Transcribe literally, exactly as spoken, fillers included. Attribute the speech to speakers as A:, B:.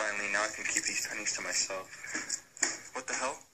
A: Finally, now I can keep these pennies to myself. What the hell?